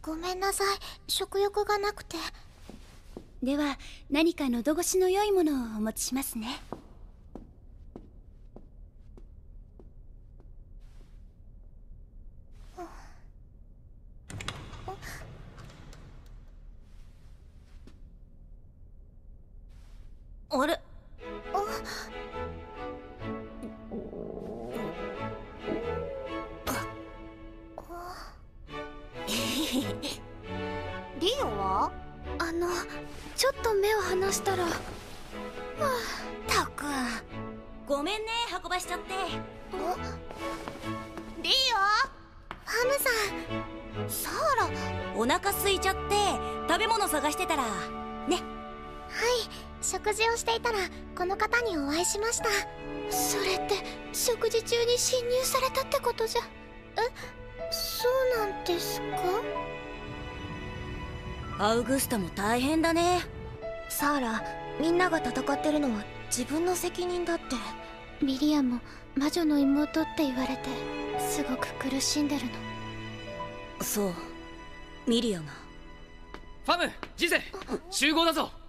ごめんなさい、食欲がなくて。 では何か喉越しの良いものをお持ちしますね。 あれ？リオは？ ちょっと目を離したら。 たく。 ごめんね、運ばしちゃって。 リオ？ハムさん。サーラ。 お腹空いちゃって食べ物探してたらね。 はい、食事をしていたらこの方にお会いしました。 それって食事中に侵入されたってことじゃ。 そうなんですか？ アウグスタも大変だね。 サーラ、みんなが戦ってるのは自分の責任だって。 ミリアも魔女の妹って言われてすごく苦しんでるの。 そう、ミリアが。 ファム、ジゼ、集合だぞ。